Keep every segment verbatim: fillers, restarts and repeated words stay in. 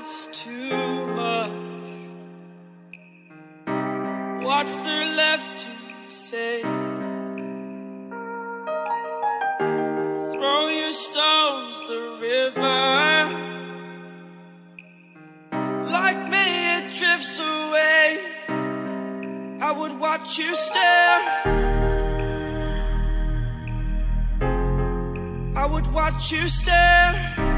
this too much? What's there left to say? Throw your stones the river. Like me it drifts away. I would watch you stare. I would watch you stare.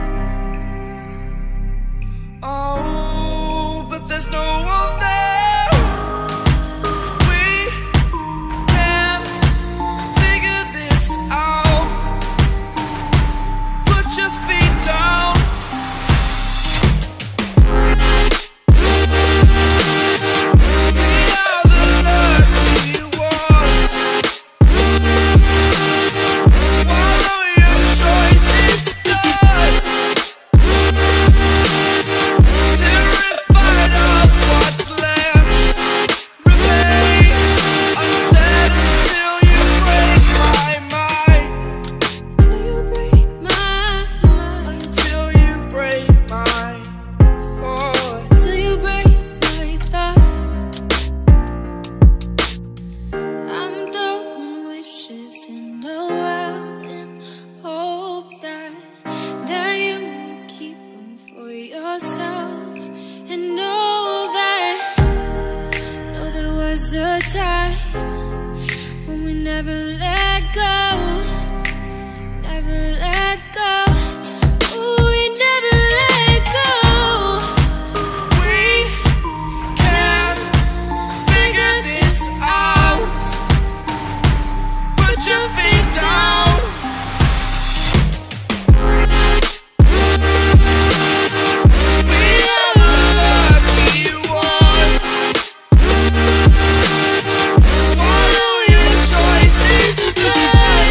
Oh, but there's no one there. We can figure this out. Put your feet down. We are the lucky ones. Swallow your choice, it's done. Terrified of what's left remains unsaid until you break my mind. Till you break my mind. Until you break my thought. Till you break my thought. I'm throwing wishes in the well in hopes that that you will keep them for yourself. And know that, know there was a time when we never let go, never let go. Ooh, we never let go. We can figure this out. Put your feet down. We are the lucky ones. Swallow your choice, it's done.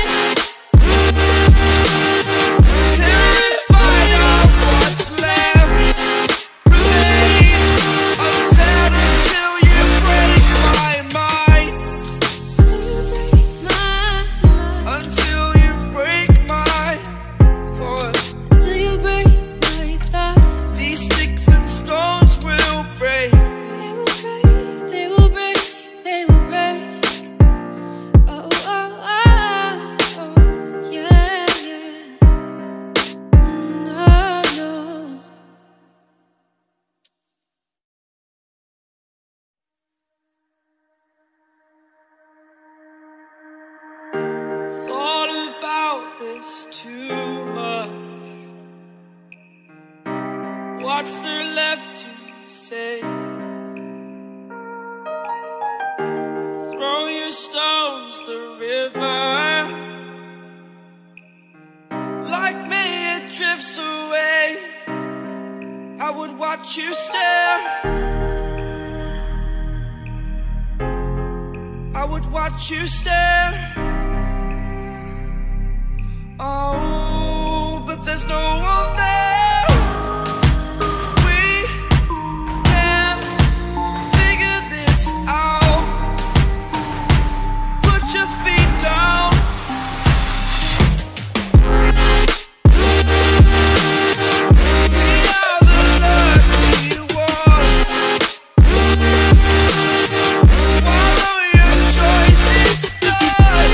Terrified of what's left remains unsaid until you break my mind. Till you break my mind. Until you break my thought. Till you break my thought. These sticks and stones will break. They will break, they will break, they will break. Oh, oh, oh, oh, yeah, yeah. Mm, oh, no. Thought about this too much. What's there left to say? Throw your stones the river. Like me it drifts away. I would watch you stare. I would watch you stare. Oh, but there's no one there. We can figure this out. Put your feet down. We are the lucky ones. Swallow your choice, it's done.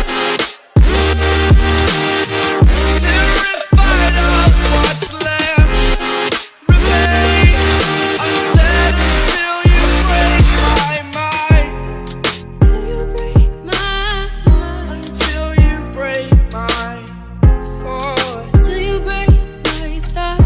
Terrified of what's left remains unsaid until you break my mind. Till you break my mind. Until you break my thought. Till you break my thought.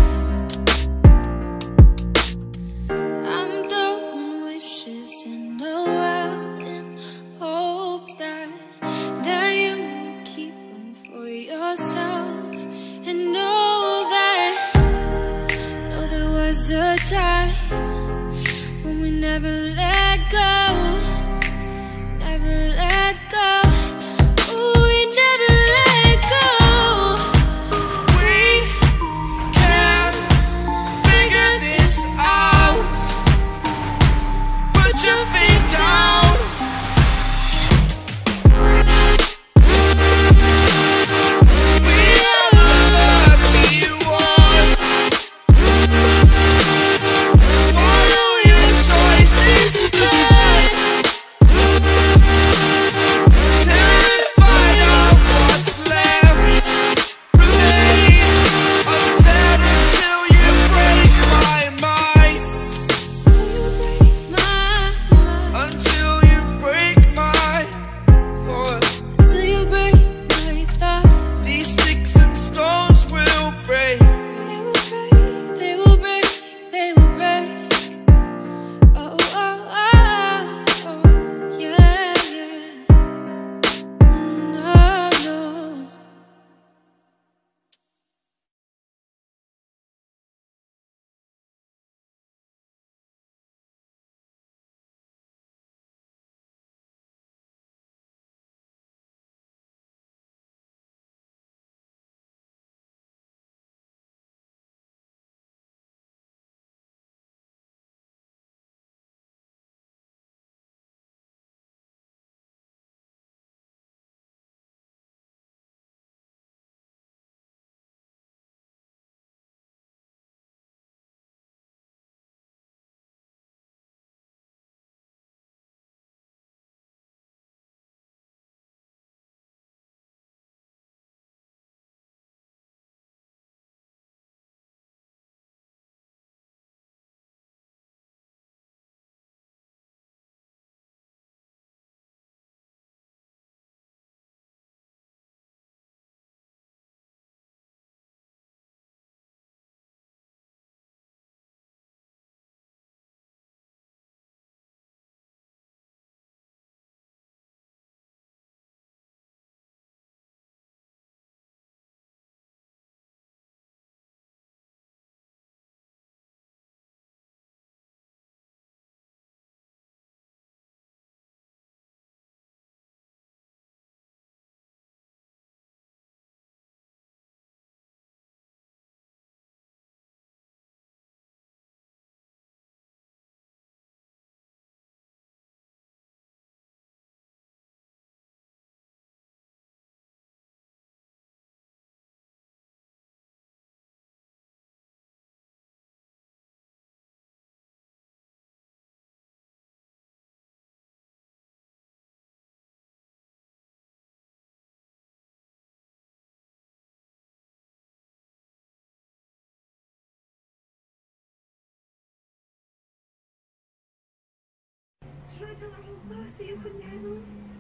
I'm throwing wishes in the well in hopes that that you will keep them for yourself. And know that, know there was a time when we never let go, never let go. Ooh, we never let go. We can figure this out. Put your feet down. We are the lucky ones. Should I tell her whole boss that you couldn't handle it?